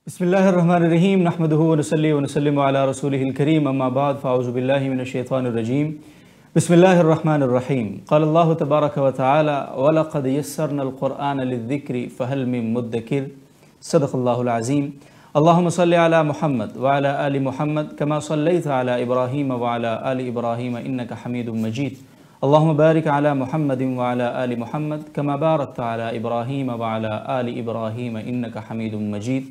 बिस्मिल्लाहिर्रहमानिर्रहीम नहमदुहु व नसल्ली व नसल्लिमु अला रसूलिहिल करीम अम्मा बाद फ़अऊज़ु बिल्लाहि मिनश शैतानिर रजीम बिस्मिल्लाहिर्रहमानिर्रहीम क़ाल अल्लाहु तबारक व तआला व लक़द यस्सरनल क़ुरआन लिज़्ज़िक्रि फ़हल मिन मुद्दकिर सदक़ल्लाहुल अज़ीम। अल्लाहुम्मा सल्लि अला मुहम्मद व अला आलि मुहम्मद कमा सल्लैता अला इब्राहीम व अला आलि इब्राहीम इन्नका हमीदुम मजीद। अल्लाहुम्मा बारिक अला मुहम्मदिन व अला आलि मुहम्मद कमा बारकता अला इब्राहीम व अला आलि इब्राहीम इन्नका हमीदुम मजीद।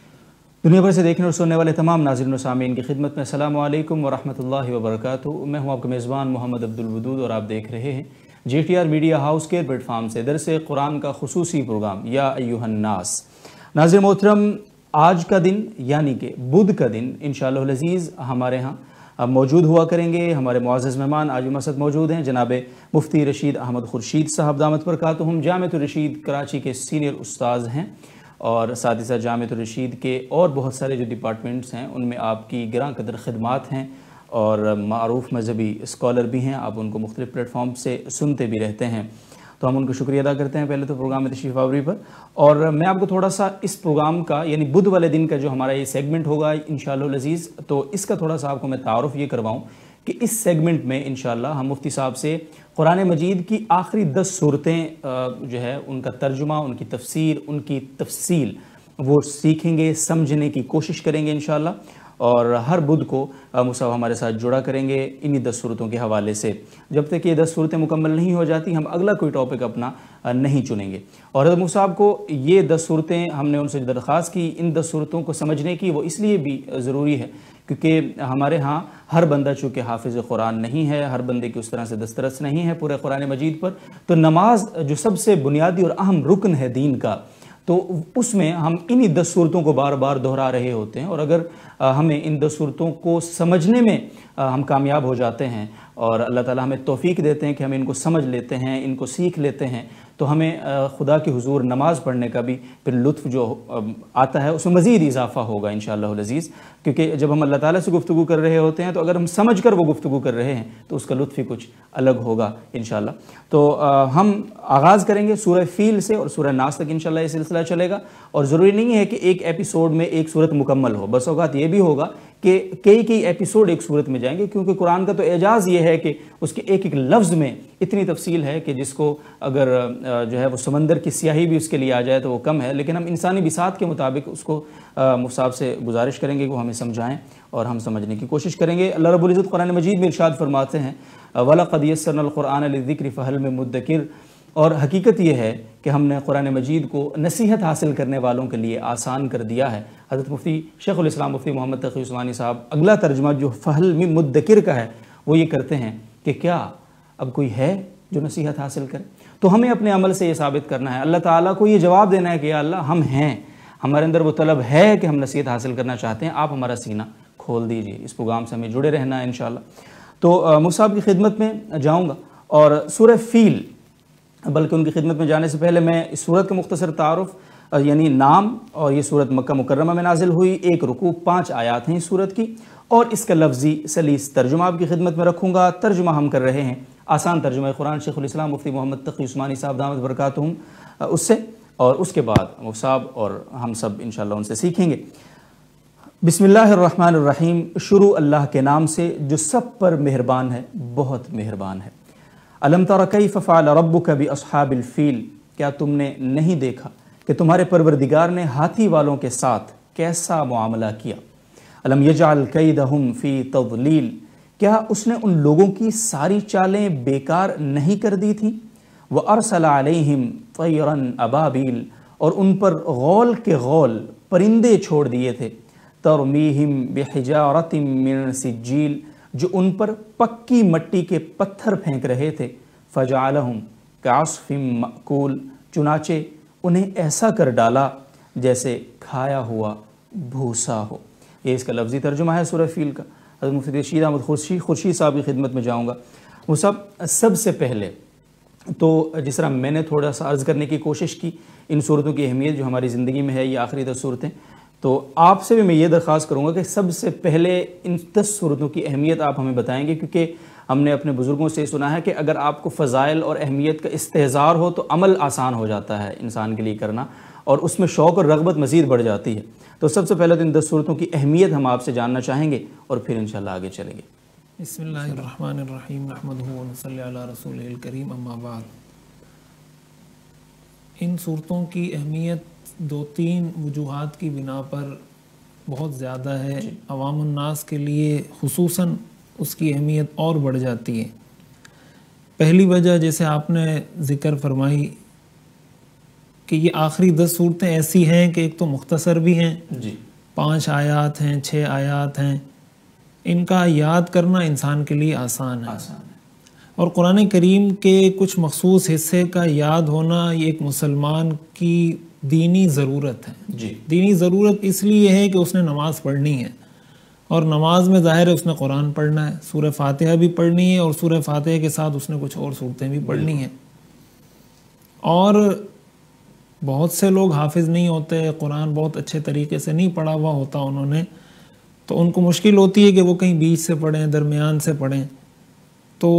दुनिया भर से देखने और सुनने वाले तमाम नाज़रीन और सामीन की खिदमत में अस्सलामु अलैकुम व रहमतुल्लाहि व बरकातुहू। मैं हूँ आपका मेज़बान मोहम्मद अब्दुल वदूद और आप देख रहे हैं JTR मीडिया हाउस के प्लेटफार्म से दरस कुरान का खुसूसी प्रोग्राम या अय्युहन नास। नाज़रीन मोहतरम, आज का दिन यानी कि बुध का दिन इंशाअल्लाह अज़ीज़ हमारे यहाँ मौजूद हुआ करेंगे। हमारे मुअज़्ज़ज़ मेहमान आज मसद मौजूद हैं जनाब मुफ्ती रशीद अहमद खुर्शीद साहब दामत बरकातुहुम। जामिअतुर रशीद कराची के सीनियर उस्ताद हैं और साथ ही साथ जामिअतुर रशीद के और बहुत सारे जो डिपार्टमेंट्स हैं उनमें आपकी गिरां कदर खिदमात हैं और मारूफ़ मज़हबी स्कॉलर भी हैं। आप उनको मुख्तलिफ़ प्लेटफॉर्म से सुनते भी रहते हैं, तो हम उनको शुक्रिया अदा करते हैं पहले तो प्रोग्राम में तशरीफ़ आवरी पर। और मैं आपको थोड़ा सा इस प्रोग्राम का यानी बुध वाले दिन का जो हमारा ये सेगमेंट होगा इंशाअल्लाह अज़ीज़, तो इसका थोड़ा सा आपको मैं तारुफ़ ये करवाऊँ कि इस सेगमेंट में इंशाअल्लाह हम मुफ्ती साहब से कुरान मजीद की आखिरी 10 सूरतें जो है उनका तर्जुमा, उनकी तफसीर, उनकी तफसील वो सीखेंगे, समझने की कोशिश करेंगे इंशाअल्लाह। और हर बुध को मुसाहब हमारे साथ जुड़ा करेंगे इन्हीं 10 सूरतों के हवाले से। जब तक ये 10 सूरतें मुकम्मल नहीं हो जाती हम अगला कोई टॉपिक अपना नहीं चुनेंगे। और हज़रत मुसाहब को ये 10 सूरतें हमने उनसे दरख्वास्त की, इन 10 सूरतों को समझने की वो इसलिए भी ज़रूरी है क्योंकि हमारे यहाँ हर बंदा चूँकि हाफिज़ कुरान नहीं है, हर बंदे की उस तरह से दस्तरस नहीं है पूरे कुरान मजीद पर, तो नमाज जो सबसे बुनियादी और अहम रुकन है दीन का, तो उसमें हम इन्हीं 10 सूरतों को बार बार दोहरा रहे होते हैं। और अगर हमें इन 10 सूरतों को समझने में हम कामयाब हो जाते हैं और अल्लाह ताला हमें तौफीक देते हैं कि हम इनको समझ लेते हैं, इनको सीख लेते हैं, तो हमें खुदा के हुजूर नमाज़ पढ़ने का भी फिर लुत्फ़ जो आता है उसमें मज़ीद इजाफ़ा होगा इंशाअल्लाह अज़ीज़। क्योंकि जब हम अल्लाह ताला से गुफ्तगू कर रहे होते हैं तो अगर हम समझ कर वो गुफ्तगू कर रहे हैं तो उसका लुत्फ़ ही कुछ अलग होगा इंशाअल्लाह। तो हम आगाज़ करेंगे सूरह फ़ील से और सूरह नास तक इंशाअल्लाह ये सिलसिला चलेगा। और ज़रूरी नहीं है कि एक एपिसोड में एक सूरत मुकम्मल हो, बस औक़ात ये भी होगा कि कई एपिसोड एक सूरत में जाएंगे, क्योंकि कुरान का तो एजाज़ ये है कि उसके एक एक लफ्ज़ में इतनी तफसील है कि जिसको अगर जो है वो समंदर की स्याही भी उसके लिए आ जाए तो वो कम है। लेकिन हम इंसानी बिसात के मुताबिक उसको मुसाहब से गुजारिश करेंगे कि वो हमें समझाएं और हम समझने की कोशिश करेंगे। अल्लाह रब्बुल इज़्ज़त कुरान मजीद में इरशाद फरमाते हैं वलक़द यस्सरनल क़ुरआन लिज़्ज़िक्रि फ़हल मिन मुद्दकिर। और हकीकत यह है कि हमने कुरान मजीद को नसीहत हासिल करने वालों के लिए आसान कर दिया है। हज़रत मुफ्ती शेखुल इस्लाम मुफ्ती मोहम्मद तक़ी उस्मानी साहब अगला तर्जुमा जो फ़हल मिन मुद्दकिर का है वो ये करते हैं कि क्या अब कोई है जो नसीहत हासिल करे। तो हमें अपने अमल से ये साबित करना है, अल्लाह ताला को ये जवाब देना है कि या अल्लाह हम हैं, हमारे अंदर वो तलब है कि हम नसीहत हासिल करना चाहते हैं, आप हमारा सीना खोल दीजिए। इस प्रोग्राम से हमें जुड़े रहना है इंशाअल्लाह। तो मुसाहब की खिदमत में जाऊँगा और सूरह फ़ील, बल्कि उनकी खिदमत में जाने से पहले मैं इस सूरत का मुख्तसर तारुफ़ यानी नाम, और ये सूरत मक्का मुकर्रमा में नाजिल हुई, 1 रुकू 5 आयात हैं इस सूरत की, और इसका लफ्ज़ी सलीस तर्जुमा आपकी खिदमत में रखूँगा। तर्जुमा हम कर रहे हैं आसान तर्जुमा कुरान शेखुल इस्लाम मुफ्ती मोहम्मद तक़ी उस्मानी साहब दामत बरकातुहुम उससे, और उसके बाद मुसाहब और हम सब इंशाअल्लाह उनसे सीखेंगे। बिस्मिल्लाहिर्रहमानिर्रहीम, शुरू अल्लाह के नाम से जो सब पर मेहरबान है, बहुत मेहरबान है। अलम तरा कैफ़ फ़अल रब्बुका बिअस्हाबिल फ़ील, क्या तुमने नहीं देखा कि तुम्हारे परवरदिगार ने हाथी वालों के साथ कैसा मुआमला किया। अलम यजअल कैदहुम फ़ी तज़लील, क्या उसने उन लोगों की सारी चालें बेकार नहीं कर दी थीं। व अरसल अलैहिम तयरन अबाबील, और उन पर गौल के गौल परिंदे छोड़ दिए थे। तरमीहिम बिहिजारतिम मिन सिज्जील, जो उन पर पक्की मट्टी के पत्थर फेंक रहे थे। फजअलहुम कअस्फ़िम मअकूल, चुनाचे उन्हें ऐसा कर डाला जैसे खाया हुआ भूसा हो। ये इसका लफ्ज़ी तर्जुमा है सूरह फ़ील का। हज़रत मुफ्ती रशीद अहमद खुर्शीद साहब की खिदमत में जाऊँगा। वो सबसे पहले तो जिस तरह मैंने थोड़ा सा अर्ज़ करने की कोशिश की इन सूरतों की अहमियत जो हमारी ज़िंदगी में है, ये आखिरी 10 सूरतें, तो आपसे भी मैं ये दरख्वास्त करूँगा कि सबसे पहले इन 10 सूरतों की अहमियत आप हमें बताएंगे, क्योंकि हमने अपने बुज़ुर्गों से सुना है कि अगर आपको फ़ज़ाइल और अहमियत का इस्तेहज़ार हो तो अमल आसान हो जाता है इंसान के लिए करना, اور اس میں شوق اور رغبت مزید بڑھ جاتی ہے۔ تو سب سے پہلے تو ان 10 صورتوں کی اہمیت ہم آپ سے جاننا چاہیں گے اور پھر انشاءاللہ آگے چلیں گے۔ بسم اللہ الرحمن الرحیم، نحمدہ ونصلی علی رسولہ الکریم، اما بعد۔ ان صورتوں کی اہمیت 2-3 وجوہات کی بنا پر بہت زیادہ ہے۔ عوام الناس کے لیے خصوصاً اس کی اہمیت اور بڑھ جاتی ہے۔ پہلی وجہ جیسے آپ نے ذکر فرمائی کہ یہ آخری 10 صورتیں ایسی ہیں کہ ایک تو مختصر بھی ہیں، 5 آیات ہیں، 6 آیات ہیں، ان کا یاد کرنا انسان کے لیے آسان ہے، اور قرآن کریم کے کچھ مخصوص حصے کا یاد ہونا یہ ایک مسلمان کی دینی ضرورت ہے۔ دینی ضرورت اس لیے ہے کہ اس نے نماز پڑھنی ہے، اور نماز میں ظاہر ہے اس نے قرآن پڑھنا ہے، سورہ فاتحہ بھی پڑھنی ہے، اور سورہ فاتحہ کے ساتھ اس نے کچھ اور صورتیں بھی پڑھنی ہیں۔ اور بہت سے لوگ حافظ نہیں ہوتے، قرآن بہت اچھے طریقے سے نہیں پڑھا ہوا ہوتا انہوں نے، تو ان کو مشکل ہوتی ہے کہ وہ کہیں بیچ سے پڑھیں، درمیان سے پڑھیں۔ تو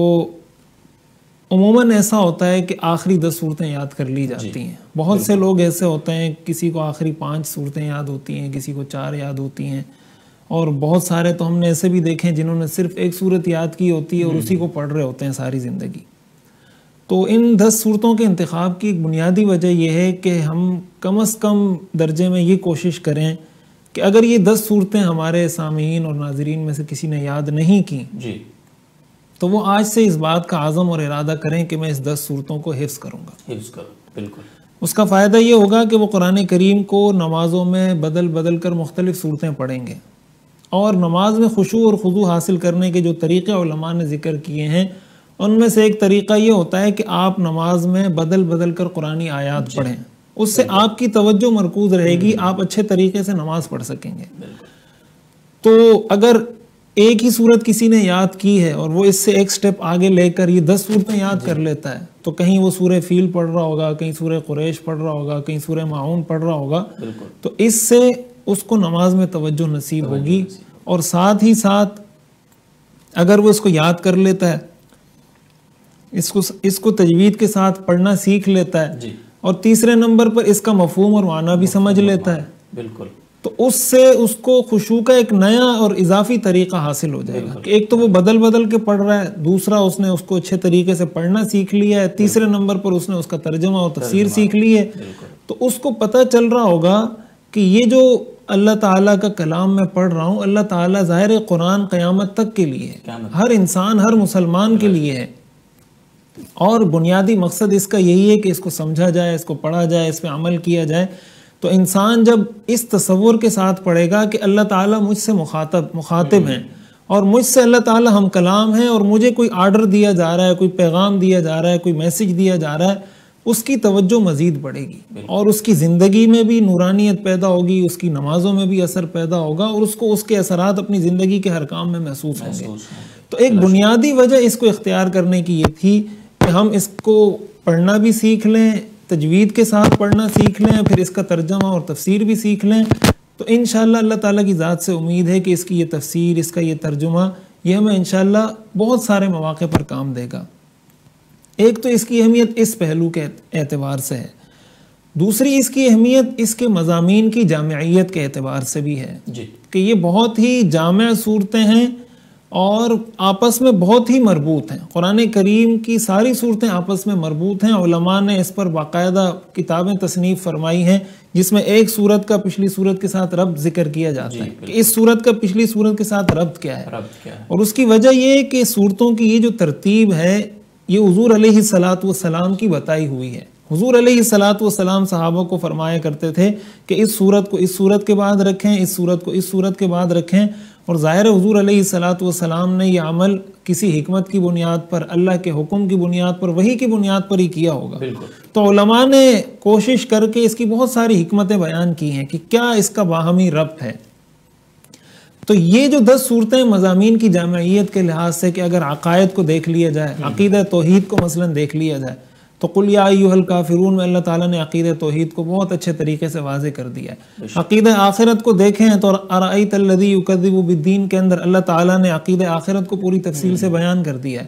عموماً ایسا ہوتا ہے کہ آخری 10 صورتیں یاد کر لی جاتی ہیں۔ بہت سے لوگ ایسے ہوتے ہیں، کسی کو آخری 5 صورتیں یاد ہوتی ہیں، کسی کو 4 یاد ہوتی ہیں، اور بہت سارے تو ہم نے ایسے بھی دیکھے ہیں جنہوں نے صرف 1 صورت یاد کی ہوتی ہے اور اسی کو پڑھ رہے ہوتے ہیں ساری زندگی۔ تو ان 10 صورتوں کے انتخاب کی ایک بنیادی وجہ یہ ہے کہ ہم کم از کم درجے میں یہ کوشش کریں کہ اگر یہ 10 صورتیں ہمارے سامعین اور ناظرین میں سے کسی نے یاد نہیں کی تو وہ آج سے اس بات کا عزم اور ارادہ کریں کہ میں اس 10 صورتوں کو حفظ کروں گا۔ بالکل۔ اس کا فائدہ یہ ہوگا کہ وہ قرآن کریم کو نمازوں میں بدل بدل کر مختلف صورتیں پڑھیں گے، اور نماز میں خشوع اور خضوع حاصل کرنے کے جو طریقے علماء نے ذکر کیے ہیں ان میں سے ایک طریقہ یہ ہوتا ہے کہ آپ نماز میں بدل بدل کر قرآنی آیات پڑھیں، اس سے آپ کی توجہ مرکوز رہے گی، آپ اچھے طریقے سے نماز پڑھ سکیں گے۔ تو اگر ایک ہی صورت کسی نے یاد کی ہے اور وہ اس سے ایک سٹیپ آگے لے کر یہ 10 صورتیں یاد کر لیتا ہے، تو کہیں وہ سورہ فیل پڑھ رہا ہوگا، کہیں سورہ قریش پڑھ رہا ہوگا، کہیں سورہ ماعون پڑھ رہا ہوگا، تو اس سے اس کو نماز میں توجہ نصیب ہوگی، اور ساتھ ہی ساتھ اگر وہ اس کو یاد کر لیتا ہے، اس کو تجوید کے ساتھ پڑھنا سیکھ لیتا ہے، اور تیسرے نمبر پر اس کا مفہوم اور معنی بھی سمجھ لیتا ہے، بالکل، تو اس سے اس کو خشوع کا ایک نیا اور اضافی طریقہ حاصل ہو جائے گا کہ ایک تو وہ بدل بدل کے پڑھ رہا ہے، دوسرا اس نے اس کو اچھے طریقے سے پڑھنا سیکھ لیا ہے، تیسرے نمبر پر اس نے اس کا ترجمہ اور تفسیر سیکھ لی ہے، تو اس کو پتہ چل رہا ہوگا کہ یہ جو اللہ تعالیٰ کا کلام میں پڑھ رہا ہوں، اللہ تعالیٰ ظاہر قرآن قیامت تک کے لیے ہے، ہر انسان ہر مسلمان کے لیے ہے، اور بنیادی مقصد اس کا یہی ہے کہ اس کو سمجھا جائے، اس کو پڑھا جائے، اس پہ عمل کیا جائے۔ تو انسان جب اس تصور کے ساتھ پڑھے گا کہ اللہ تعالیٰ مجھ سے مخاطب ہیں، اور مجھ سے اللہ تعالیٰ ہم کلام ہیں، اور مجھے کوئی آرڈر دیا جا رہا ہے، کوئی پیغام دیا جا رہا ہے، کوئی میسج دیا جا رہا ہے، اس کی توجہ مزید بڑھے گی، اور اس کی زندگی میں بھی نورانیت پیدا ہوگی، اس کی نمازوں میں بھی اثر پیدا ہوگا، اور اس کو اس کے اثرات اپنی زندگی کے ہر کام میں محسوس ہوں گے۔ تو ایک بنیادی وجہ اس کو اختیار کرنے کی یہ تھی کہ ہم اس کو پڑھنا بھی سیکھ لیں، تجوید کے ساتھ پڑھنا سیکھ لیں، پھر اس کا ترجمہ اور تفسیر بھی سیکھ لیں، تو انشاءاللہ اللہ تعالیٰ کی ذات سے امید ہے کہ اس کی یہ تفسیر، اس کا یہ ترجمہ، یہ ہمیں انشاءاللہ بہت سارے مواقع پر کام دے گا۔ ایک تو اس کی اہمیت اس پہلو کے اعتبار سے ہے، دوسری اس کی اہمیت اس کے مضامین کی جامعیت کے اعتبار سے بھی ہے کہ یہ بہت ہی جامع صورتیں ہیں اور آپس میں بہت ہی مربوط ہیں۔ قرآن کریم کی ساری صورتیں آپس میں مربوط ہیں، علماء نے اس پر باقاعدہ کتابیں تصنیف فرمائی ہیں جس میں ایک صورت کا پچھلی صورت کے ساتھ ربط ذکر کیا جاتا ہے کہ اس صورت کا پچھلی صورت کے ساتھ ربط کیا ہے، اور اس کی وجہ یہ ہے کہ صورتوں کی یہ جو ترتیب ہے یہ حضور علیہ الصلاۃ والسلام کی بتائی ہوئی ہے۔ حضور علیہ الصلاۃ والسلام صحابہ کو فرمایا کرتے تھے کہ اس صورت کو اس صورت کے بعد رکھیں، اس صورت کو اس صورت کے بعد رکھیں، اور ظاہر حضور علیہ الصلاۃ والسلام نے یہ عمل کسی حکمت کی بنیاد پر، اللہ کے حکم کی بنیاد پر، وحی کی بنیاد پر ہی کیا ہوگا۔ تو علماء نے کوشش کر کے اس کی بہت ساری حکمتیں بیان کی ہیں کہ کیا اس کا باہمی ربط ہے۔ تو یہ جو 10 صورتیں مضامین کی جامعیت کے لحاظ سے کہ اگر عقائد کو دیکھ لیا جائے، عقیدہ توحید کو مثلا دیکھ لیا جائے، تو قل یا ایھا الکافرون میں اللہ تعالیٰ نے عقیدہ توحید کو بہت اچھے طریقے سے واضح کر دیا ہے۔ عقیدہ آخرت کو دیکھیں تو ارأیت الذی یکذب بالدین کے اندر اللہ تعالیٰ نے عقیدہ آخرت کو پوری تفصیل سے بیان کر دیا ہے۔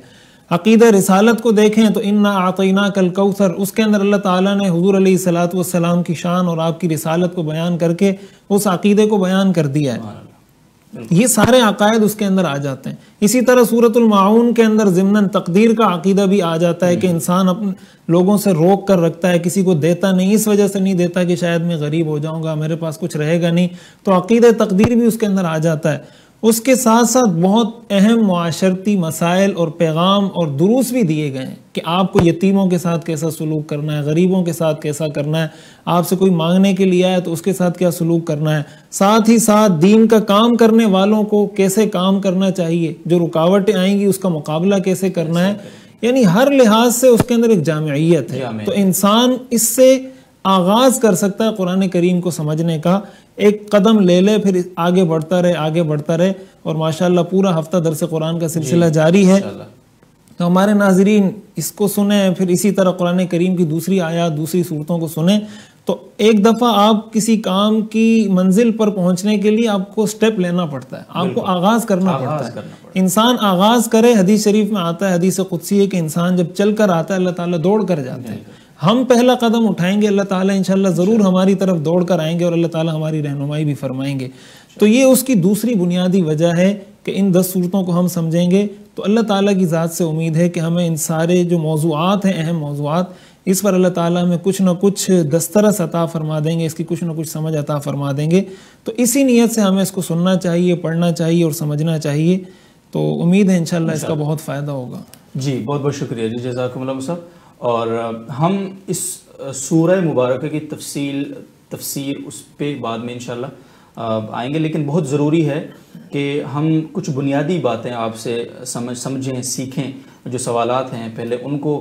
عقیدہ رسالت کو دیکھیں تو انا اعطیناک الکوثر، اس کے اندر اللہ تعالیٰ نے حضور علیہ الصلوۃ والسلام کی شان اور آپ کی رسالت کو بیان کر کے اس عقیدے کو بیان کر دیا ہے۔ یہ سارے عقائد اس کے اندر آ جاتے ہیں۔ اسی طرح سورۃ الماعون کے اندر ضمناً تقدیر کا عقیدہ بھی آ جاتا ہے کہ انسان اپنے لوگوں سے روک کر رکھتا ہے، کسی کو دیتا نہیں، اس وجہ سے نہیں دیتا کہ شاید میں غریب ہو جاؤں گا، میرے پاس کچھ رہے گا نہیں، تو عقیدہ تقدیر بھی اس کے اندر آ جاتا ہے۔ اس کے ساتھ ساتھ بہت اہم معاشرتی مسائل اور پیغام اور دروس بھی دیے گئے ہیں کہ آپ کو یتیموں کے ساتھ کیسا سلوک کرنا ہے، غریبوں کے ساتھ کیسا کرنا ہے، آپ سے کوئی مانگنے کے لیے آئے تو اس کے ساتھ کیا سلوک کرنا ہے، ساتھ ہی ساتھ دین کا کام کرنے والوں کو کیسے کام کرنا چاہیے، جو رکاوٹیں آئیں گی اس کا مقابلہ کیسے کرنا ہے، یعنی ہر لحاظ سے اس کے اندر ایک جامعیت ہے۔ تو انسان اس سے آغاز کر سکتا ہے قرآن کریم کو سمجھنے کا، ایک قدم لے لے، پھر آگے بڑھتا رہے آگے بڑھتا رہے، اور ماشاءاللہ پورا ہفتہ درس قرآن کا سلسلہ جاری ہے۔ تو ہمارے ناظرین اس کو سنیں، پھر اسی طرح قرآن کریم کی دوسری آیات دوسری صورتوں کو سنیں، تو ایک دفعہ آپ کسی کام کی منزل پر پہنچنے کے لیے آپ کو سٹیپ لینا پڑتا ہے، آپ کو آغاز کرنا پڑتا ہے۔ انسان آغاز کرے، حدیث شریف میں آتا ہے، حدیث قدسی ہے کہ انسان جب چل کر آتا ہے اللہ تعالیٰ دوڑ کر جاتے ہیں۔ ہم پہلا قدم اٹھائیں گے، اللہ تعالیٰ انشاءاللہ ضرور ہماری طرف دوڑ کر آئیں گے اور اللہ تعالیٰ ہماری رہنمائی بھی فرمائیں گے۔ تو یہ اس کی دوسری بنیادی وجہ ہے کہ ان 10 صورتوں کو ہم سمجھیں گے تو اللہ تعالیٰ کی ذات سے امید ہے کہ ہمیں ان سارے جو موضوعات ہیں، اہم موضوعات، اس پر اللہ تعالیٰ ہمیں کچھ نہ کچھ دسترس عطا فرما دیں گے، اس کی کچھ نہ کچھ سمجھ عطا فرما دیں گے۔ تو اسی نیت سے ہمیں اس کو سننا چاہیے، پڑھنا چاہیے اور سمجھنا چاہیے۔ تو امید ہے انشاءاللہ اس کا بہت فائدہ ہوگا۔ جی بہت بہت شکریہ جی، جزاکم اللہ صاحب۔ اور ہم اس سورہ مبارکہ کی تفسیر اس پہ بعد میں انشاءاللہ آئیں گے، لیکن بہت ضروری ہے کہ ہم کچھ بنیادی باتیں آپ سے سمجھیں، سیکھیں۔ جو سوالات ہیں پہلے ان کو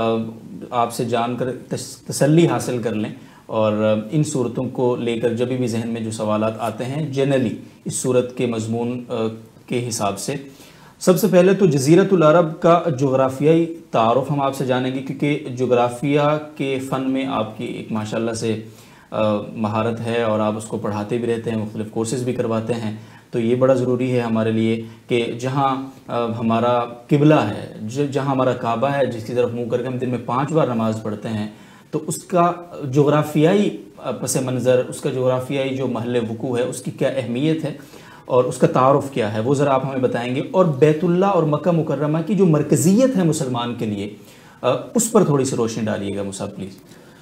آپ سے جان کر تسلی حاصل کر لیں، اور ان صورتوں کو لے کر جب بھی ذہن میں جو سوالات آتے ہیں جنرلی اس صورت کے مضمون کے حساب سے، سب سے پہلے تو جزیرۃ العرب کا جغرافیائی تعارف ہم آپ سے جانیں گے، کیونکہ جغرافیہ کے فن میں آپ کی ایک ماشاءاللہ سے مہارت ہے اور آپ اس کو پڑھاتے بھی رہتے ہیں، مختلف کورسز بھی کرواتے ہیں۔ تو یہ بڑا ضروری ہے ہمارے لیے کہ جہاں ہمارا قبلہ ہے، جہاں ہمارا کعبہ ہے، جس کی طرف منہ کر کے ہم دن میں 5 بار نماز پڑھتے ہیں، تو اس کا جغرافیائی پس منظر، اس کا جغرافیائی جو محل وقوع ہے، اس کی کیا اہمیت ہے اور اس کا تعارف کیا ہے، وہ ذرا آپ ہمیں بتائیں گے۔ اور بیت اللہ اور مکہ مکرمہ کی جو مرکزیت ہے مسلمان کے لیے، اس پر تھوڑی سی روشنی ڈالیے گا مصعب پلیز۔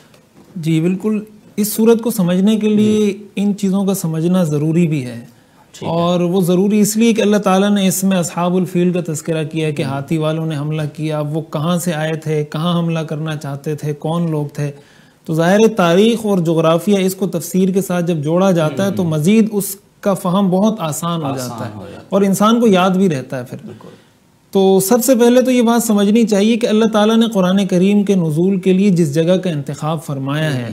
جی بالکل، اس صورت کو سمجھنے کے لیے ان چیزوں کا سمجھنا ضروری بھی ہے، اور وہ ضروری اس لیے کہ اللہ تعالیٰ نے اس میں اصحاب الفیل کا تذکرہ کیا ہے کہ ہاتھی والوں نے حملہ کیا، وہ کہاں سے آئے تھے، کہاں حملہ کرنا چاہتے تھے، کون لوگ تھے۔ تو ظاہر تاریخ اور جغرافیہ اس کو تفسیر کے ساتھ جب جوڑا جاتا ہے تو مزید اس کا فہم بہت آسان ہو جاتا ہے اور انسان کو یاد بھی رہتا ہے پھر۔ تو سب سے پہلے تو یہ بات سمجھنی چاہیے کہ اللہ تعالیٰ نے قرآن کریم کے نزول کے لیے جس جگہ کا انتخاب فرمایا ہے،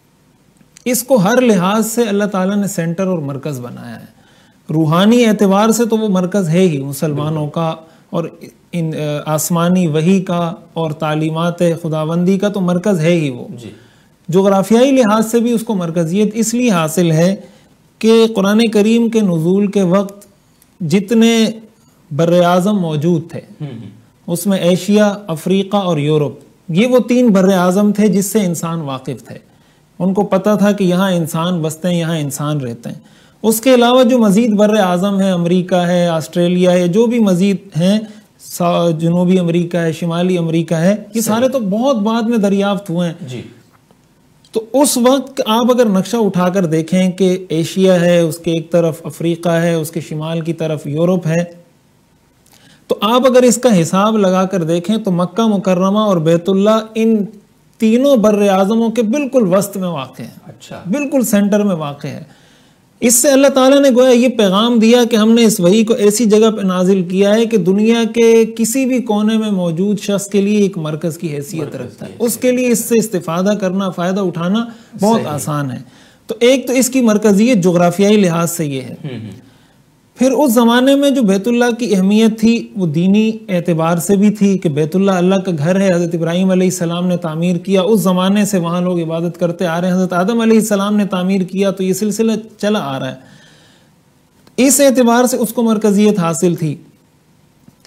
اس کو ہر لحاظ سے اللہ تعالیٰ نے سینٹر اور مرکز بنایا ہے۔ روحانی اعتبار سے تو وہ مرکز ہے ہی مسلمانوں کا، اور ان آسمانی وحی کا اور تعلیمات خداوندی کا تو مرکز ہے ہی وہ۔ جغرافیائی لحاظ سے بھی اس کو مرکزیت اس لیے حاصل ہے کہ قرآن کریم کے نزول کے وقت جتنے بر اعظم موجود تھے، اس میں ایشیا، افریقہ اور یورپ، یہ وہ 3 بر اعظم تھے جس سے انسان واقف تھے۔ ان کو پتہ تھا کہ یہاں انسان بستے ہیں، یہاں انسان رہتے ہیں۔ اس کے علاوہ جو مزید بر اعظم ہے، امریکہ ہے، آسٹریلیا ہے، جو بھی مزید ہیں، جنوبی امریکہ ہے، شمالی امریکہ ہے، یہ سارے تو بہت بعد میں دریافت ہوئے ہیں۔ تو اس وقت آپ اگر نقشہ اٹھا کر دیکھیں کہ ایشیا ہے، اس کے ایک طرف افریقہ ہے، اس کے شمال کی طرف یورپ ہے، تو آپ اگر اس کا حساب لگا کر دیکھیں تو مکہ مکرمہ اور بیت اللہ ان تینوں بر اعظموں کے بالکل وسط میں واقع ہے، بالکل سینٹر میں واقع ہے۔ اس سے اللہ تعالیٰ نے گویا یہ پیغام دیا کہ ہم نے اس وحی کو ایسی جگہ پہ نازل کیا ہے کہ دنیا کے کسی بھی کونے میں موجود شخص کے لیے ایک مرکز کی حیثیت رکھتا ہے، اس کے لیے اس سے استفادہ کرنا، فائدہ اٹھانا بہت آسان ہے۔ تو ایک تو اس کی مرکزیت جغرافیائی لحاظ سے یہ ہے۔ پھر اس زمانے میں جو بیت اللہ کی اہمیت تھی وہ دینی اعتبار سے بھی تھی کہ بیت اللہ اللہ کا گھر ہے، حضرت ابراہیم علیہ السلام نے تعمیر کیا، اس زمانے سے وہاں لوگ عبادت کرتے آ رہے ہیں، حضرت آدم علیہ السلام نے تعمیر کیا، تو یہ سلسلہ چلا آ رہا ہے، اس اعتبار سے اس کو مرکزیت حاصل تھی۔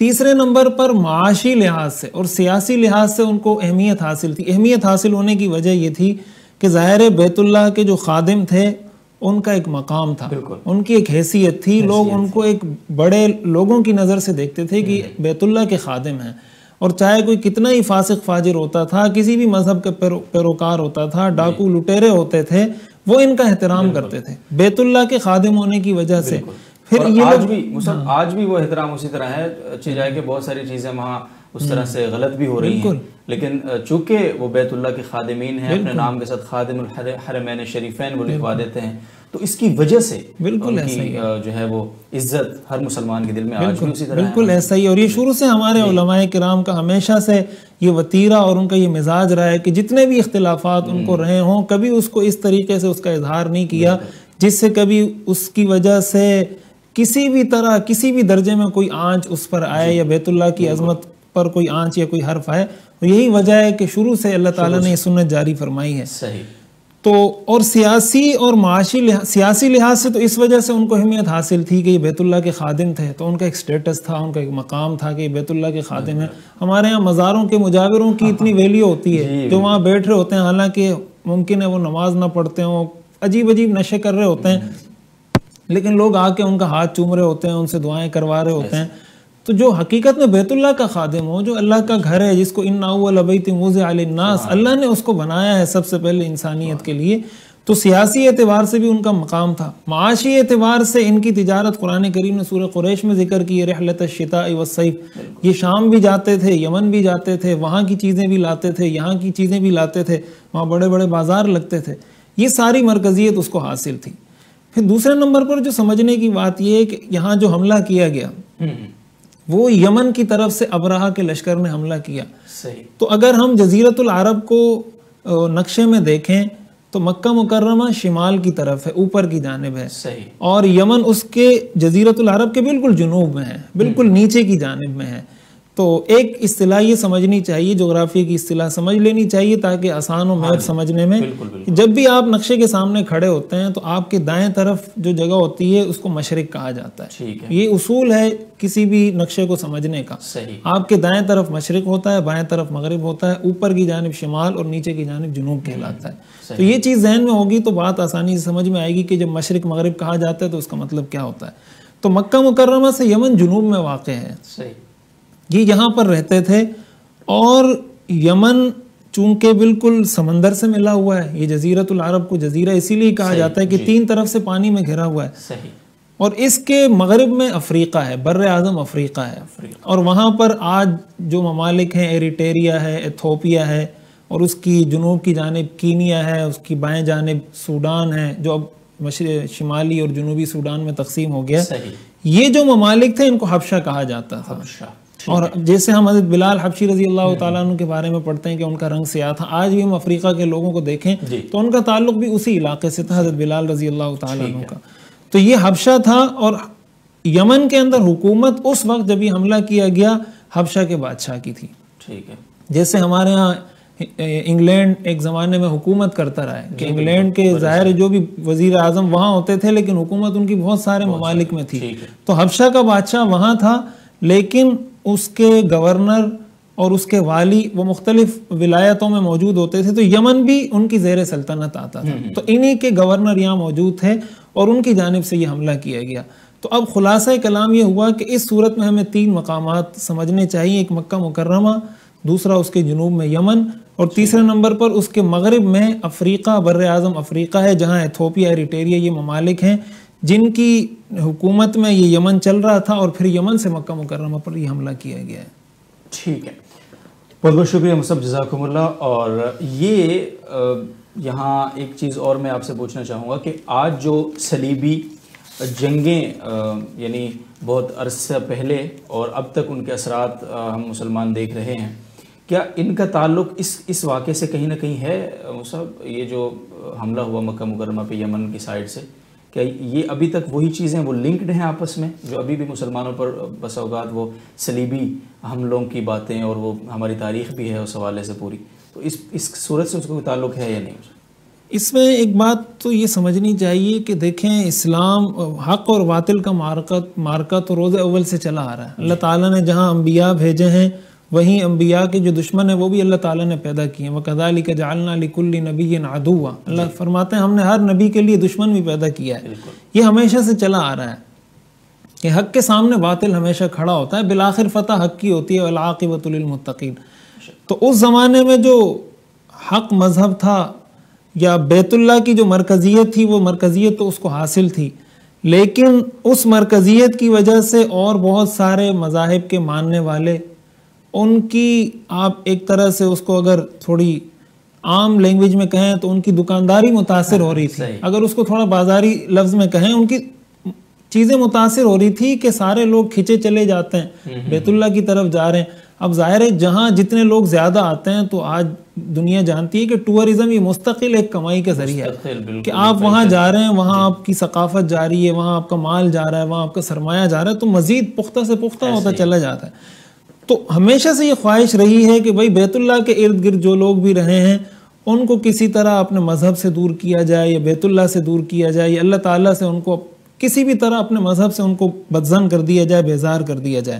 تیسرے نمبر پر معاشی لحاظ سے اور سیاسی لحاظ سے ان کو اہمیت حاصل تھی. اہمیت حاصل ہونے کی وجہ یہ تھی کہ ظاہر بیت اللہ کے جو خادم تھے ان کا ایک مقام تھا, ان کی ایک حیثیت تھی, لوگ ان کو ایک بڑے لوگوں کی نظر سے دیکھتے تھے کہ بیت اللہ کے خادم ہیں, اور چاہے کوئی کتنا ہی فاسق فاجر ہوتا تھا, کسی بھی مذہب کا پیروکار ہوتا تھا, ڈاکو لٹیرے ہوتے تھے, وہ ان کا احترام کرتے تھے بیت اللہ کے خادم ہونے کی وجہ سے. پھر یہ آج بھی وہ احترام اسی طرح ہے, اچھی جائے کہ بہت ساری چیزیں وہاں اس طرح سے غلط بھی ہو رہی ہیں, لیکن چونکہ وہ بیت اللہ کے خادمین ہیں, اپنے نام کے ساتھ خادم الحرمین شریفین وہ لکھوا دیتے ہیں, تو اس کی وجہ سے بالکل جو ہے وہ عزت ہر مسلمان کے دل میں آج بھی اسی طرح بالکل ایسا ہی. اور یہ شروع سے ہمارے علماء کرام کا ہمیشہ سے یہ وتیرہ اور ان کا یہ مزاج رہا ہے کہ جتنے بھی اختلافات ان کو رہے ہوں, کبھی اس کو اس طریقے سے اس کا اظہار نہیں کیا جس سے کبھی اس کی وجہ سے کسی بھی طرح کسی بھی درجے میں کوئی آنچ اس پر آئے یا بیت اللہ کی عظمت پر کوئی آنچ یا کوئی حرف آئے. اور یہی وجہ ہے کہ شروع سے اللہ تعالیٰ نے یہ سنت جاری فرمائی ہے. صحیح. تو اور سیاسی اور معاشی سیاسی لحاظ سے تو اس وجہ سے ان کو اہمیت حاصل تھی کہ یہ بیت اللہ کے خادم تھے, تو ان کا ایک سٹیٹس تھا, ان کا ایک مقام تھا کہ یہ بیت اللہ کے خادم ہیں. ہمارے ہاں مزاروں کے مجاوروں کی اتنی ویلیو ہوتی ہے جو وہاں بیٹھ رہے ہوتے ہیں, حالانکہ ممکن ہے وہ نماز نہ پڑھتے ہوں, عجیب عجیب نشے کر رہے ہوتے ہیں, لیکن لوگ آ کے ان کا ہاتھ چوم رہے ہوتے ہیں, ان سے دعائیں کروا رہے ہوتے ہیں. تو جو حقیقت میں بیت اللہ کا خادم ہو, جو اللہ کا گھر ہے, جس کو اِنَّ أَوَّلَ بَيْتٍ وُضِعَ لِلنَّاسِ, اللہ نے اس کو بنایا ہے سب سے پہلے انسانیت کے لیے, تو سیاسی اعتبار سے بھی ان کا مقام تھا. معاشی اعتبار سے ان کی تجارت قرآن کریم نے سورہ قریش میں ذکر کی, رحلۃ الشتاء والصیف, یہ شام بھی جاتے تھے, یمن بھی جاتے تھے, وہاں کی چیزیں بھی لاتے تھے, یہاں کی چیزیں بھی لاتے تھے, وہاں بڑے بڑے بازار لگتے تھے. یہ ساری مرکزیت اس کو حاصل تھی. پھر دوسرے نمبر پر جو سمجھنے کی بات یہ ہے کہ یہاں جو حملہ کیا گیا وہ یمن کی طرف سے ابرہہ کے لشکر نے حملہ کیا. تو اگر ہم جزیرۃ العرب کو نقشے میں دیکھیں تو مکہ مکرمہ شمال کی طرف ہے, اوپر کی جانب ہے, اور یمن اس کے جزیرۃ العرب کے بالکل جنوب میں ہے, بالکل نیچے کی جانب میں ہے. تو ایک اصطلاح یہ سمجھنی چاہیے, جغرافیہ کی اصطلاح سمجھ لینی چاہیے تاکہ آسان ہو میپ سمجھنے میں. جب بھی آپ نقشے کے سامنے کھڑے ہوتے ہیں تو آپ کے دائیں طرف جو جگہ ہوتی ہے اس کو مشرق کہا جاتا ہے. یہ اصول ہے کسی بھی نقشے کو سمجھنے کا. آپ کے دائیں طرف مشرق ہوتا ہے, بائیں طرف مغرب ہوتا ہے, اوپر کی جانب شمال اور نیچے کی جانب جنوب کہلاتا ہے. تو یہ چیز ذہن میں ہوگی تو بات آسانی سے سمجھ میں آئے گی کہ جب مشرق مغرب کہا جاتا ہے تو اس کا مطلب کیا ہوتا ہے. تو مکہ مکرمہ سے یمن جنوب میں واقع ہے, یہ یہاں پر رہتے تھے. اور یمن چونکہ بالکل سمندر سے ملا ہوا ہے, یہ جزیرۃ العرب کو جزیرہ اسی لیے کہا جاتا ہے کہ تین طرف سے پانی میں گھرا ہوا ہے, اور اس کے مغرب میں افریقہ ہے, بر اعظم افریقہ ہے. اور وہاں پر آج جو ممالک ہیں, ایریٹیریا ہے, ایتھوپیا ہے, اور اس کی جنوب کی جانب کینیا ہے, اس کی بائیں جانب سوڈان ہے جو اب شمالی اور جنوبی سوڈان میں تقسیم ہو گیا. یہ جو ممالک تھے ان کو حبشہ کہا جاتا تھا. اور جیسے ہم حضرت بلال حبشی رضی اللہ تعالیٰ عنہ کے بارے میں پڑھتے ہیں کہ ان کا رنگ سیاہ تھا, آج بھی ہم افریقہ کے لوگوں کو دیکھیں تو ان کا تعلق بھی اسی علاقے سے تھا, حضرت بلال رضی اللہ تعالیٰ عنہ کا. تو یہ حبشہ تھا, اور یمن کے اندر حکومت اس وقت جب یہ حملہ کیا گیا حبشہ کے بادشاہ کی تھی. جیسے ہمارے ہاں انگلینڈ ایک زمانے میں حکومت کرتا رہا ہے کہ انگلینڈ کے ظاہر جو بھی وزیر اعظم وہاں ہوتے تھے لیکن حکومت ان کی بہت سارے ممالک میں تھی. تو حبشہ کا بادشاہ وہاں تھا, لیکن اس کے گورنر اور اس کے والی وہ مختلف ولایتوں میں موجود ہوتے تھے. تو یمن بھی ان کی زیر سلطنت آتا تھا. تو انہی کے گورنر یہاں موجود تھے اور ان کی جانب سے یہ حملہ کیا گیا. تو اب خلاصہ کلام یہ ہوا کہ اس صورت میں ہمیں تین مقامات سمجھنے چاہیے, ایک مکہ مکرمہ, دوسرا اس کے جنوب میں یمن, اور تیسرے نمبر پر اس کے مغرب میں افریقہ, بر اعظم افریقہ ہے, جہاں ایتھوپیا, ایریٹیریا یہ ممالک ہیں جن کی حکومت میں یہ یمن چل رہا تھا, اور پھر یمن سے مکہ مکرمہ پر یہ حملہ کیا گیا ہے. ٹھیک ہے, بہت بہت شکریہ مصعب, جزاکم اللہ. اور یہ یہاں ایک چیز اور میں آپ سے پوچھنا چاہوں گا کہ آج جو صلیبی جنگیں یعنی بہت عرصہ پہلے اور اب تک ان کے اثرات ہم مسلمان دیکھ رہے ہیں, کیا ان کا تعلق اس واقعے سے کہیں نہ کہیں ہے مصعب؟ یہ جو حملہ ہوا مکہ مکرمہ پہ یمن کی سائڈ سے, کیا یہ ابھی تک وہی چیزیں وہ لنکڈ ہیں آپس میں جو ابھی بھی مسلمانوں پر بس اوقات وہ صلیبی حملوں کی باتیں, اور وہ ہماری تاریخ بھی ہے اس حوالے سے پوری, تو اس صورت سے اس کو کوئی تعلق ہے یا نہیں؟ اس میں ایک بات تو یہ سمجھنی چاہیے کہ دیکھیں اسلام حق اور باطل کا مارکہ تو روز اول سے چلا آ رہا ہے. اللہ تعالیٰ نے جہاں انبیاء بھیجے ہیں وہیں انبیاء کے جو دشمن ہیں وہ بھی اللہ تعالیٰ نے پیدا کیے ہیں. وَكَذَلِكَ جَعَلْنَا لِكُلِّ نَبِيٍّ عَدُوًّا. اللہ فرماتے ہیں ہم نے ہر نبی کے لیے دشمن بھی پیدا کیا ہے. یہ ہمیشہ سے چلا آ رہا ہے کہ حق کے سامنے باطل ہمیشہ کھڑا ہوتا ہے, بالآخر فتح حق کی ہوتی ہے. وَالْعَاقِبَةُ لِلْمُتَّقِينَ. تو اس زمانے میں جو حق مذہب تھا یا بیت اللہ کی جو مرکزیت تھی وہ مرکزیت تو اس کو حاصل تھی, لیکن اس مرکزیت کی وجہ سے اور بہت سارے مذاہب کے ماننے والے ان کی آپ ایک طرح سے اس کو اگر تھوڑی عام لینگویج میں کہیں تو ان کی دکانداری متاثر ہو رہی تھی. اگر اس کو تھوڑا بازاری لفظ میں کہیں ان کی چیزیں متاثر ہو رہی تھی کہ سارے لوگ کھچے چلے جاتے ہیں بیت اللہ کی طرف جا رہے ہیں. اب ظاہر ہے جہاں جتنے لوگ زیادہ آتے ہیں تو آج دنیا جانتی ہے کہ ٹورزم یہ مستقل ایک کمائی کا ذریعہ ہے کہ آپ وہاں جا رہے ہیں, وہاں آپ کی ثقافت جاری ہے, وہاں آپ کا مال جا رہا ہے, وہاں آپ کا سرمایہ جا رہا ہے, تو مزید پختہ سے پختہ ہوتا چلا جاتا ہے. تو ہمیشہ سے یہ خواہش رہی ہے کہ بھئی بیت اللہ کے ارد گرد جو لوگ بھی رہے ہیں ان کو کسی طرح اپنے مذہب سے دور کیا جائے یا بیت اللہ سے دور کیا جائے یا اللہ تعالیٰ سے ان کو کسی بھی طرح اپنے مذہب سے ان کو بدظن کر دیا جائے, بیزار کر دیا جائے.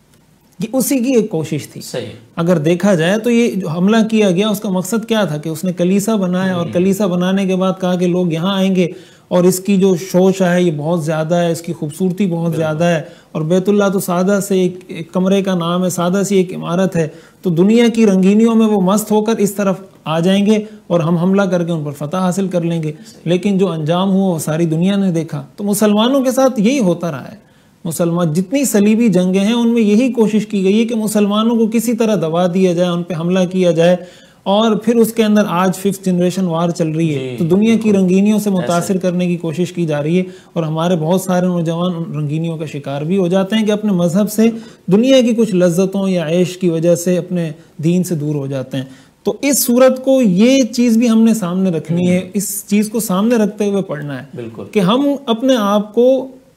یہ اسی کی ایک کوشش تھی. اگر دیکھا جائے تو یہ جو حملہ کیا گیا اس کا مقصد کیا تھا کہ اس نے کلیسا بنایا اور کلیسا بنانے کے بعد کہا کہ لوگ یہاں آئیں گے اور اس کی جو شوش ہے یہ بہت زیادہ ہے, اس کی خوبصورتی بہت زیادہ ہے, اور بیت اللہ تو سادہ سے ایک کمرے کا نام ہے, سادہ سی ایک عمارت ہے, تو دنیا کی رنگینیوں میں وہ مست ہو کر اس طرف آ جائیں گے اور ہم حملہ کر کے ان پر فتح حاصل کر لیں گے. لیکن جو انجام ہوا وہ ساری دنیا نے دیکھا. تو مسلمانوں کے ساتھ یہی ہوتا رہا ہے. مسلمان جتنی صلیبی جنگیں ہیں ان میں یہی کوشش کی گئی ہے کہ مسلمانوں کو کسی طرح دبا دیا جائے, ان پہ حملہ کیا جائے, اور پھر اس کے اندر آج 5th جنریشن وار چل رہی ہے تو دنیا کی رنگینیوں سے متاثر کرنے کی کوشش کی جا رہی ہے. اور ہمارے بہت سارے نوجوان ان رنگینیوں کا شکار بھی ہو جاتے ہیں کہ اپنے مذہب سے, دنیا کی کچھ لذتوں یا عیش کی وجہ سے اپنے دین سے دور ہو جاتے ہیں. تو اس صورت کو یہ چیز بھی ہم نے سامنے رکھنی ہے, اس چیز کو سامنے رکھتے ہوئے پڑھنا ہے کہ ہم اپنے آپ کو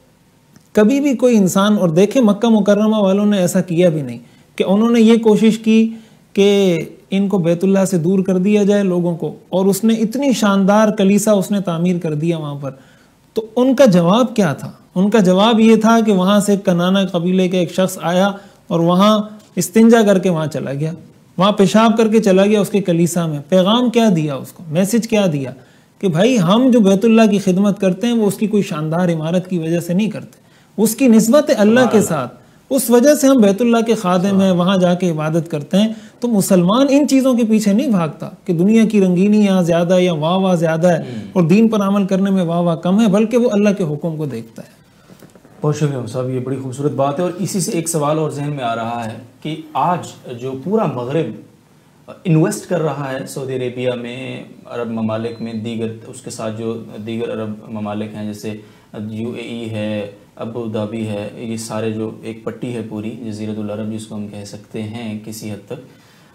کبھی بھی کوئی انسان, اور دیکھیں مکہ مکرمہ والوں نے ایسا کیا بھی نہیں کہ انہوں نے یہ کوشش کی کہ ان کو بیت اللہ سے دور کر دیا جائے لوگوں کو, اور اس نے اتنی شاندار کلیسا اس نے تعمیر کر دیا وہاں پر. تو ان کا جواب کیا تھا؟ ان کا جواب یہ تھا کہ وہاں سے کنانا قبیلے کا ایک شخص آیا اور وہاں استنجا کر کے وہاں چلا گیا, وہاں پیشاب کر کے چلا گیا اس کے کلیسا میں. پیغام کیا دیا اس کو, میسج کیا دیا کہ بھائی ہم جو بیت اللہ کی خدمت کرتے ہیں وہ اس کی کوئی شاندار عمارت کی وجہ سے نہیں کرتے, اس کی نسبت ہے اللہ کے ساتھ, اس وجہ سے ہم بیت اللہ کے خادم ہیں, وہاں جا کے عبادت کرتے ہیں. تو مسلمان ان چیزوں کے پیچھے نہیں بھاگتا کہ دنیا کی رنگینی یہاں زیادہ ہے یا واہ واہ زیادہ ہے اور دین پر عمل کرنے میں واہ واہ کم ہے, بلکہ وہ اللہ کے حکم کو دیکھتا ہے. بہت شکریہ صاحب, یہ بڑی خوبصورت بات ہے. اور اسی سے ایک سوال اور ذہن میں آ رہا ہے کہ آج جو پورا مغرب انویسٹ کر رہا ہے سعودی عربیہ میں, عرب ممالک میں, دیگر اس کے ساتھ جو دیگر عرب ممالک ہیں جیسے UAE ہے, ابو دھابی ہے, یہ سارے جو ایک پٹی ہے پوری جزیرۃ العرب جس کو ہم کہہ سکتے ہیں کسی حد تک,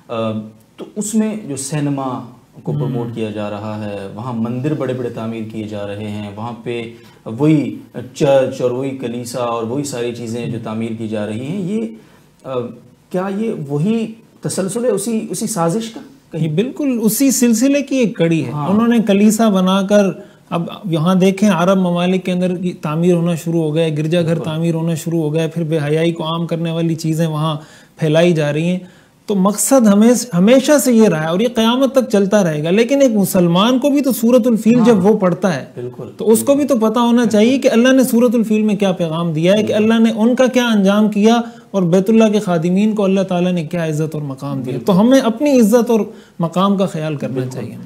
تو اس میں جو سینما کو پروموٹ کیا جا رہا ہے, وہاں مندر بڑے بڑے تعمیر کیے جا رہے ہیں, وہاں پہ وہی چرچ اور وہی کلیسا اور وہی ساری چیزیں جو تعمیر کی جا رہی ہیں, یہ کیا یہ وہی تسلسل ہے اسی سازش کا؟ یہ بالکل اسی سلسلے کی ایک کڑی ہے. انہوں نے کلیسا بنا کر, اب یہاں دیکھیں عرب ممالک کے اندر تعمیر ہونا شروع ہو گیا, گرجا گھر تعمیر ہونا شروع ہو گیا, پھر بے حیائی کو عام کرنے والی چیزیں وہاں پھیلائی جا رہی ہیں. تو مقصد ہمیشہ سے یہ رہا ہے اور یہ قیامت تک چلتا رہے گا. لیکن ایک مسلمان کو بھی تو سورۃ الفیل جب وہ پڑھتا ہے تو اس کو بھی تو پتا ہونا چاہیے کہ اللہ نے سورۃ الفیل میں کیا پیغام دیا ہے, کہ اللہ نے ان کا کیا انجام کیا اور بیت اللہ کے خادمین کو اللہ تعالیٰ نے کیا عزت اور مقام دیا. تو ہمیں اپنی عزت اور مقام کا خیال کرنا چاہیے.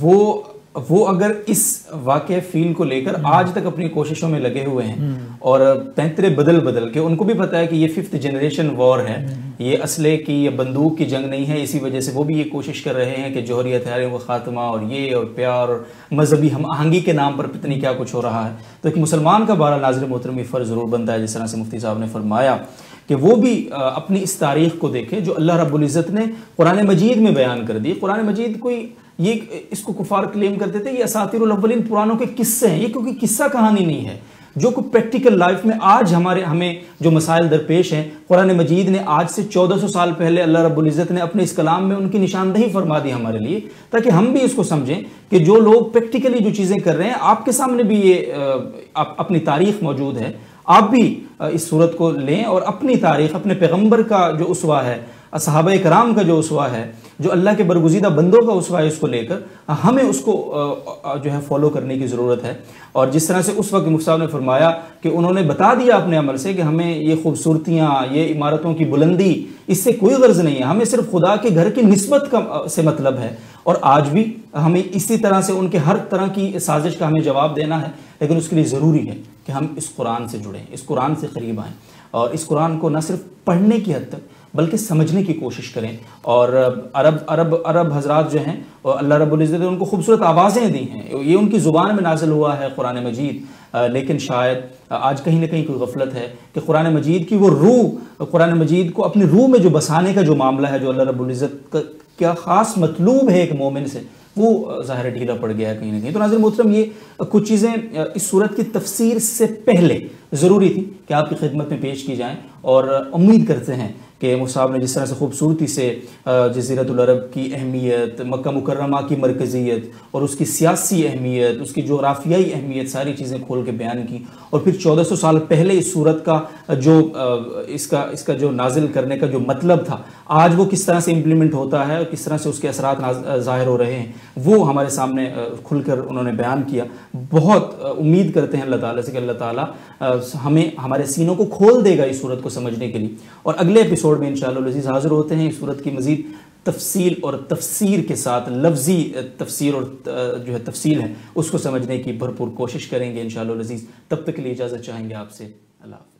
وہ اگر اس واقع فیل کو لے کر آج تک اپنی کوششوں میں لگے ہوئے ہیں اور پینترے بدل کے, ان کو بھی پتا ہے کہ یہ 5th جنریشن وار ہے, یہ اسلحے کی یا بندوق کی جنگ نہیں ہے, اسی وجہ سے وہ بھی یہ کوشش کر رہے ہیں کہ جوہری ہتھیاروں کا خاتمہ اور یہ اور پیار اور مذہبی ہم آہنگی کے نام پر پتہ نہیں کیا کچھ ہو رہا ہے. تو ایک مسلمان کا بہرحال ناظر محترم یہ فرض ضرور بنتا ہے, جس طرح سے مفتی صاحب نے فرمایا, کہ وہ بھی اپنی اس تاریخ کو دیکھے جو اللہ رب العزت نے قرآن مجید میں بیان کر دی. قرآن مجید کوئی یہ اس کو کفار کلیم کرتے تھے یہ اساطیر الاولین, پرانوں کے قصے ہیں, یہ کیونکہ قصہ کہانی نہیں ہے. جو کوئی پریکٹیکل لائف میں آج ہمیں جو مسائل درپیش ہیں، قرآن مجید نے آج سے 1400 سال پہلے اللہ رب العزت نے اپنے اس کلام میں ان کی نشاندہی فرما دی ہمارے لیے، تاکہ ہم بھی اس کو سمجھیں کہ جو لوگ پریکٹیکلی جو چیزیں کر رہے ہیں، آپ کے سامنے بھی یہ اپنی تاریخ موجود ہے، آپ بھی اس صورت کو لیں اور اپنی تاریخ، اپنے پیغمبر کا جو اسوہ ہے، صحابہ کرام کا جو اسوہ ہے، جو اللہ کے برگزیدہ بندوں کا اسوہ ہے، اس کو لے کر ہمیں اس کو جو ہے فالو کرنے کی ضرورت ہے۔ اور جس طرح سے اس وقت مفتی صاحب نے فرمایا کہ انہوں نے بتا دیا اپنے عمل سے کہ ہمیں یہ خوبصورتیاں، یہ عمارتوں کی بلندی، اس سے کوئی غرض نہیں ہے، ہمیں صرف خدا کے گھر کی نسبت سے مطلب ہے، اور آج بھی ہمیں اسی طرح سے ان کے ہر طرح کی سازش کا ہمیں جواب دینا ہے، لیکن اس کے لیے ضروری ہے کہ ہم اس قرآن سے جڑیں، اس قرآن سے قریب آئیں، اور اس قرآن کو نہ صرف پڑھنے کی حد تک بلکہ سمجھنے کی کوشش کریں۔ اور عرب حضرات جو ہیں، اللہ رب العزت نے ان کو خوبصورت آوازیں دی ہیں، یہ ان کی زبان میں نازل ہوا ہے قرآن مجید، لیکن شاید آج کہیں نہ کہیں کوئی غفلت ہے کہ قرآن مجید کی وہ روح، قرآن مجید کو اپنی روح میں جو بسانے کا جو معاملہ ہے، جو اللہ رب العزت کا کیا خاص مطلوب ہے ایک مومن سے، وہ ظاہر ڈھیلا پڑ گیا ہے کہیں نہ کہیں۔ تو ناظرین محترم، یہ کچھ چیزیں اس صورت کی تفسیر سے پہلے ضروری تھی کہ آپ کی خدمت میں پیش کی جائیں، اور امید کرتے ہیں کہ مفتی صاحب نے جس طرح سے خوبصورتی سے جزیرۃ العرب کی اہمیت، مکہ مکرمہ کی مرکزیت اور اس کی سیاسی اہمیت، اس کی جغرافیائی اہمیت، ساری چیزیں کھول کے بیان کی، اور پھر 1400 سال پہلے اس صورت کا جو اس کا جو نازل کرنے کا جو مطلب تھا، آج وہ کس طرح سے امپلیمنٹ ہوتا ہے اور کس طرح سے اس کے اثرات ظاہر ہو رہے ہیں، وہ ہمارے سامنے کھل کر انہوں نے بیان کیا۔ بہت امید کرتے ہیں اللہ تعالیٰ سے کہ اللہ تعالیٰ ہمیں ہمارے سینوں کو کھول دے گا اس صورت کو سمجھنے کے لیے، اور اگلے ایپیسوڈ میں انشاءاللہ العزیز حاضر ہوتے ہیں اس صورت کی مزید تفصیل اور تفسیر کے ساتھ، لفظی تفسیر اور جو ہے تفصیل ہے اس کو سمجھنے کی بھرپور کوشش کریں گے انشاءاللہ العزیز۔ تب تک کے لیے اجازت چاہیں گے آپ سے، اللہ حافظ۔